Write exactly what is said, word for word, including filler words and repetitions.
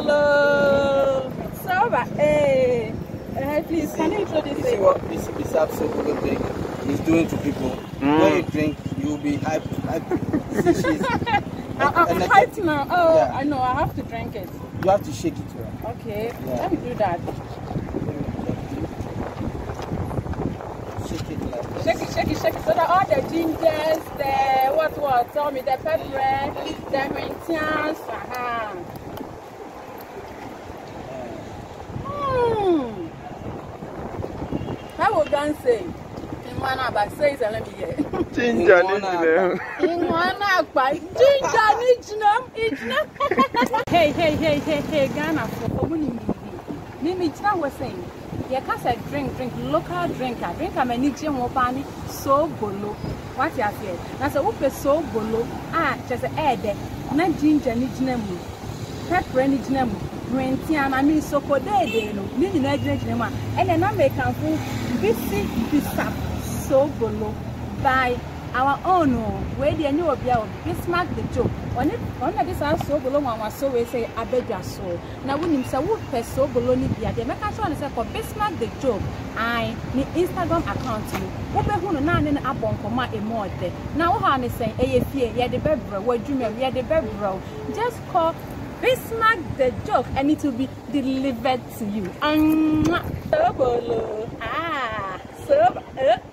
Sobolo. Soba. Hey. Uh, please, see, can you introduce you see what this Bismark Sobolo drink is doing to people? Mm. When you drink, you'll be hyped. hyped. I'm hyped now. Oh, yeah. I know. I have to drink it. You have to shake it. Right? Okay. Yeah. Let me do that. Shake it like this. Shake it, shake it, shake it. So that all the gingers, the what what? Tell me the pepper, the maintenance. Uh-huh. Hmm. How would God say? In one about says and let me hear. Ginger Nijnam. In one up by Ginger Nijnam. Hey, hey, hey, hey, hey, Ghana for winning. Mimi was saying, you can't drink, drink, local drinker, drink a Manichian Wopani, so bolo. What you have here? That's a whoop so bolo. Ah, just a head, not ginger Nijnam, pepper Nijnam. Rentian, I mean, so for day, no, meaning I drink them, and then I make a food, busy, Bismark, so below by our own, where the new of your Bismark the Joke. On it, one of this house so below one was so we say, I beg your soul. Now, when you say, would pay so below Nibia, they make a show and say for Bismark the Joke, I need Instagram account. What the who none in a bonk or my immortal. Now, how is saying, A F A, yeah, the bedroom, what you mean, yeah, the bedroom. Just call Bismark the Joke and it will be delivered to you. Um, so, ah, so, uh,